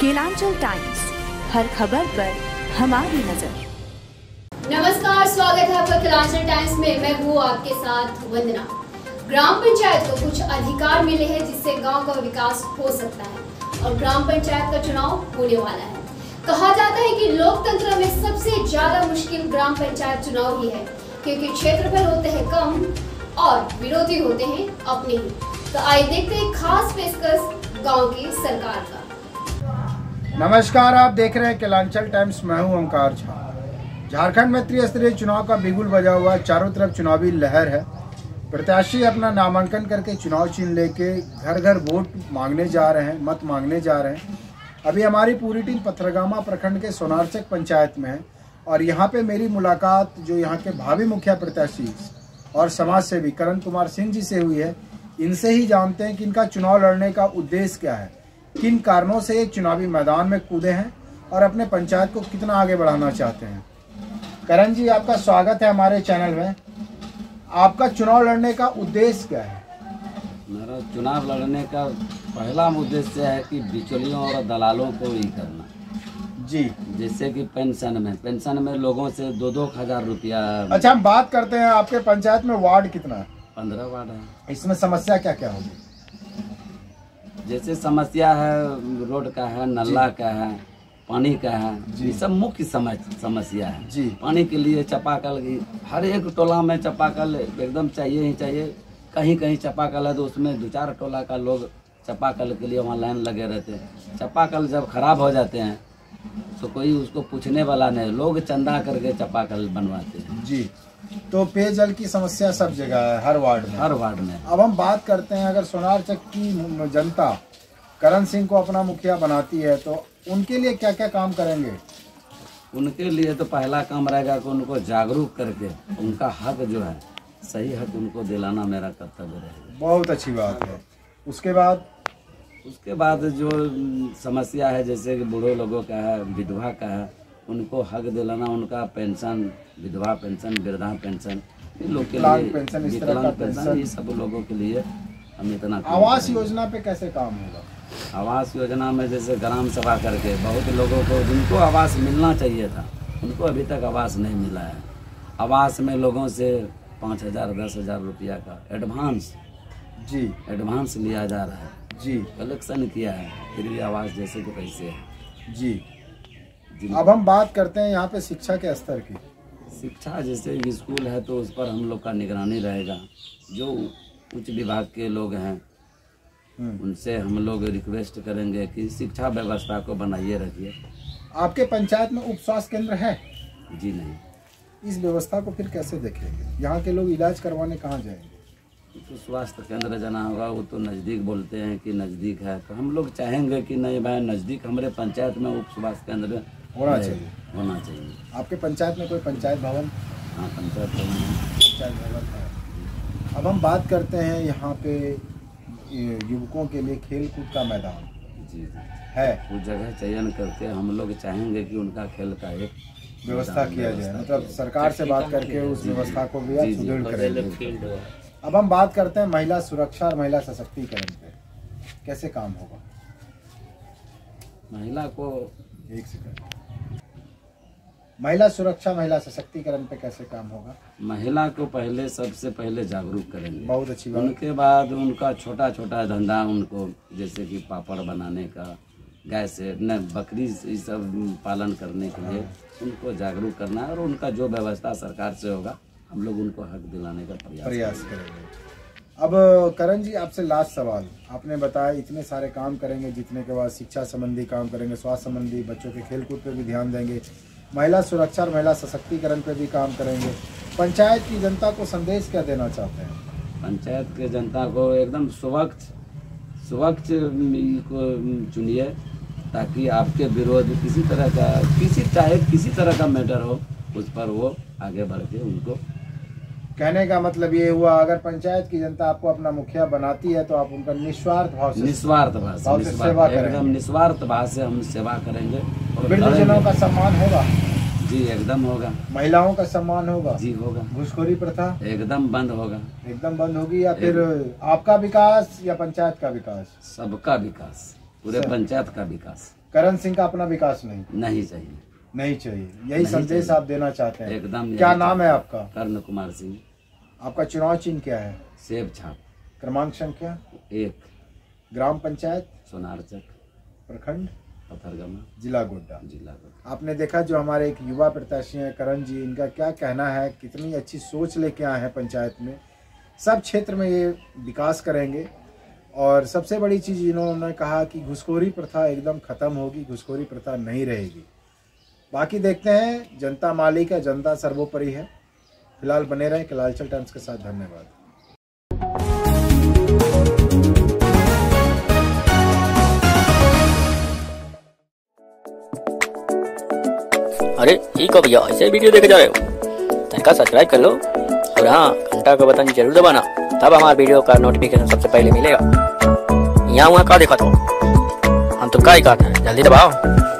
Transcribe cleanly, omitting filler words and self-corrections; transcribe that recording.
Kelanchal times, हर खबर पर हमारी नजर। नमस्कार, स्वागत है आपका केलांचल टाइम्स में। मैं हूँ आपके साथ वंदना। ग्राम पंचायत को कुछ अधिकार मिले हैं जिससे गांव का विकास हो सकता है और ग्राम पंचायत का चुनाव होने वाला है। कहा जाता है कि लोकतंत्र में सबसे ज्यादा मुश्किल ग्राम पंचायत चुनाव ही है, क्योंकि क्षेत्रफल होते हैं कम और विरोधी होते हैं अपने ही। तो आइए देखते हैं खास पेशकश गांव की सरकार का। नमस्कार, आप देख रहे हैं केलांचल टाइम्स। मैं हूं ओमकार झा। झारखंड में त्रिस्तरीय चुनाव का बिगुल बजा हुआ, चारों तरफ चुनावी लहर है। प्रत्याशी अपना नामांकन करके चुनाव चिन्ह लेके घर घर वोट मांगने जा रहे हैं, मत मांगने जा रहे हैं। अभी हमारी पूरी टीम पथरगामा प्रखंड के सोनारचक पंचायत में है और यहाँ पे मेरी मुलाकात जो यहाँ के भावी मुखिया प्रत्याशी और समाज सेवी करण कुमार सिंह जी से हुई है। इनसे ही जानते हैं कि इनका चुनाव लड़ने का उद्देश्य क्या है, किन कारणों से ये चुनावी मैदान में कूदे हैं और अपने पंचायत को कितना आगे बढ़ाना चाहते हैं। करण जी, आपका स्वागत है हमारे चैनल में। आपका चुनाव लड़ने का उद्देश्य क्या है? मेरा चुनाव लड़ने का पहला उद्देश्य है कि बिचौलियों और दलालों को ही करना जी। जैसे कि पेंशन में लोगों से 2-2 हज़ार रुपया। अच्छा, हम बात करते हैं आपके पंचायत में वार्ड कितना है? 15 वार्ड है। इसमें समस्या क्या क्या होगी? जैसे समस्या है, रोड का है, नल्ला का है, पानी का है, ये सब मुख्य समस्या है जी। पानी के लिए चापाकल की हर एक टोला में चापाकल एकदम चाहिए ही चाहिए। कहीं कहीं चापाकल है तो उसमें 2-4 टोला का लोग चापाकल के लिए वहाँ लाइन लगे रहते हैं। चापाकल जब खराब हो जाते हैं तो कोई उसको पूछने वाला नहीं, लोग चंदा करके चापाकल बनवाते हैं जी। तो पेयजल की समस्या सब जगह है, हर वार्ड में। अब हम बात करते हैं, अगर सोनारचक की जनता करण सिंह को अपना मुखिया बनाती है तो उनके लिए क्या क्या काम करेंगे? उनके लिए तो पहला काम रहेगा कि उनको जागरूक करके उनका हक जो है, सही हक उनको दिलाना मेरा कर्तव्य रहेगा। बहुत अच्छी बात है। उसके बाद जो समस्या है, जैसे कि बूढ़े लोगों का है, विधवा का है, उनको हक दिलाना। उनका पेंशन, विधवा पेंशन, वृद्धा पेंशन, इन लोग के लिए पेंशन, इस तरह का पेंशन, ये सब लोगों के लिए हम इतना। आवास योजना पे कैसे काम होगा? आवास योजना में जैसे ग्राम सभा करके बहुत लोगों को जिनको आवास मिलना चाहिए था, उनको अभी तक आवास नहीं मिला है। आवास में लोगों से 5,000 10,000 रुपया का एडवांस लिया जा रहा है जी। कलेक्शन किया है, फिर भी आवास जैसे कि पैसे है जी। अब हम बात करते हैं यहाँ पे शिक्षा के स्तर की। शिक्षा जैसे स्कूल है तो उस पर हम लोग का निगरानी रहेगा। जो उच्च विभाग के लोग हैं उनसे हम लोग रिक्वेस्ट करेंगे कि शिक्षा व्यवस्था को बनाइए रखिए। आपके पंचायत में उप स्वास्थ्य केंद्र है? जी नहीं। इस व्यवस्था को फिर कैसे देखेंगे? यहाँ के लोग इलाज करवाने कहाँ जाएंगे? तो स्वास्थ्य केंद्र जाना होगा, वो तो नज़दीक बोलते हैं कि नज़दीक है, तो हम लोग चाहेंगे कि नहीं भाई, नज़दीक हमारे पंचायत में उप स्वास्थ्य केंद्र होना चाहिए। आपके पंचायत में कोई पंचायत भवन? हाँ, पंचायत भवन है। अब हम बात करते हैं यहाँ पे युवकों के लिए खेल कूद का मैदान जी है। उस जगह चयन करके हम लोग चाहेंगे कि उनका खेल का एक व्यवस्था किया जाए, मतलब सरकार से बात करके उस व्यवस्था को भी सुदृढ़ करेंगे। अब हम बात करते हैं महिला सुरक्षा और महिला सशक्तिकरण पे, कैसे काम होगा? महिला सुरक्षा, महिला सशक्तिकरण पे कैसे काम होगा? महिला को सबसे पहले जागरूक करेंगे। बहुत अच्छी बात। उनके बाद उनका छोटा छोटा धंधा, उनको जैसे कि पापड़ बनाने का, गाय से न बकरी ये सब पालन करने के लिए उनको जागरूक करना है और उनका जो व्यवस्था सरकार से होगा हम लोग उनको हक दिलाने का प्रयास करेंगे। अब करण जी, आपसे लास्ट सवाल। आपने बताया इतने सारे काम करेंगे, जीतने के बाद शिक्षा संबंधी काम करेंगे, स्वास्थ्य संबंधी, बच्चों के खेलकूद पे भी ध्यान देंगे, महिला सुरक्षा और महिला सशक्तिकरण पे भी काम करेंगे। पंचायत की जनता को संदेश क्या देना चाहते हैं? पंचायत के जनता को एकदम स्वच्छ चुनिए, ताकि आपके विरोध किसी तरह का मैटर हो, उस पर वो आगे बढ़ के उनको। कहने का मतलब ये हुआ, अगर पंचायत की जनता आपको अपना मुखिया बनाती है तो आप उनका निस्वार्थ भाव से हम सेवा करेंगे। और वृद्धजनों का सम्मान होगा जी, एकदम होगा। महिलाओं का सम्मान होगा जी, होगा। घूसखोरी प्रथा एकदम बंद होगा। एकदम बंद होगी। या फिर आपका विकास या पंचायत का विकास? सबका विकास, पूरे पंचायत का विकास। करण सिंह का अपना विकास नहीं चाहिए। नहीं चाहिए, यही संदेश आप देना चाहते हैं? एकदम। क्या नाम है आपका? कर्ण कुमार सिंह। आपका चुनाव चिन्ह क्या है? सेब छाप। क्रमांक संख्या 1। ग्राम पंचायत सोनारचक, प्रखंड पथरगमा, जिला गोड्डा। जिला गोड्डा। आपने देखा जो हमारे एक युवा प्रत्याशी हैं करण जी, इनका क्या कहना है, कितनी अच्छी सोच लेके आए हैं पंचायत में। सब क्षेत्र में ये विकास करेंगे और सबसे बड़ी चीज़ इन्होंने कहा कि घुसखोरी प्रथा एकदम ख़त्म होगी, घुसखोरी प्रथा नहीं रहेगी। बाकी देखते हैं, जनता मालिक है, जनता सर्वोपरि है। फिलहाल बने रहें कलांचल टाइम्स के साथ। धन्यवाद। अरे ठीक हो भैया, ऐसे वीडियो देखे जा रहे हो? तनिका सब्सक्राइब कर लो और हाँ, घंटा का बटन जरूर दबाना, तब हमारे वीडियो का नोटिफिकेशन सबसे पहले मिलेगा। यहाँ वहाँ का देखा तो हम तो का ही कहते हैं, जल्दी दबाओ।